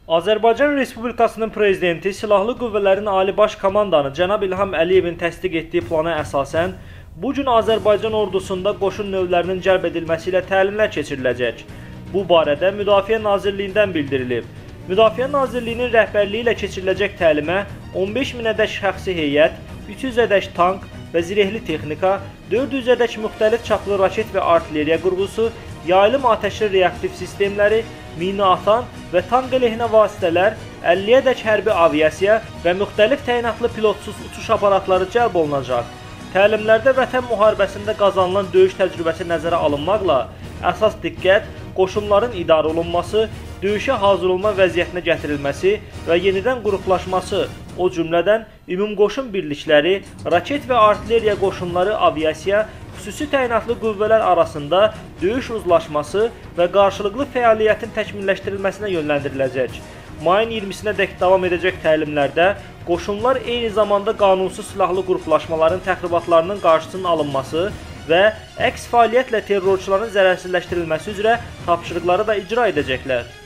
Azərbaycan Respublikasının Prezidenti Silahlı Qüvvələrin Ali Baş Komandanı cənab İlham Əliyevin təsdiq etdiyi plana əsasən, bu gün Azərbaycan ordusunda qoşun növlərinin cəlb edilməsi ilə təlimlər keçiriləcək. Bu barədə Müdafiə Nazirliyindən bildirilib. Müdafiə Nazirliyinin rəhbərliyi ilə keçiriləcək təlimə 15 min ədəd şəxsi heyət, 300 ədəd tank və zirehli texnika, 400 ədəd müxtəlif çaplı raket və artilleriya qurğusu, yayılım atəşli reaktiv sistemləri, mina atan və tank əleyhinə vasitələr, 50 ədəd hərbi aviasiya və müxtəlif təyinatlı pilotsuz uçuş aparatları cəlb olunacaq. Təlimlərdə Vətən müharibəsində qazanılan döyüş təcrübəsi nəzərə alınmaqla əsas diqqət qoşunların idarə olunması, döyüşə hazır olma vəziyyətinə gətirilməsi və yenidən qruplaşması, o cümlədən ümumqoşun birlikləri, raket və artilleriya qoşunları, aviasiya, xüsusi təyinatlı qüvvələr arasında döyüş uzlaşması və qarşılıqlı fəaliyyətin təkmilləşdirilməsinə yönləndiriləcək. Mayın 20-sinə dək davam edəcək təlimlərdə qoşunlar eyni zamanda qanunsuz silahlı qruplaşmaların təxribatlarının qarşısının alınması və əks fəaliyyətlə terrorçuların zərərsizləşdirilməsi üzrə tapşırıqları da icra edəcəklər.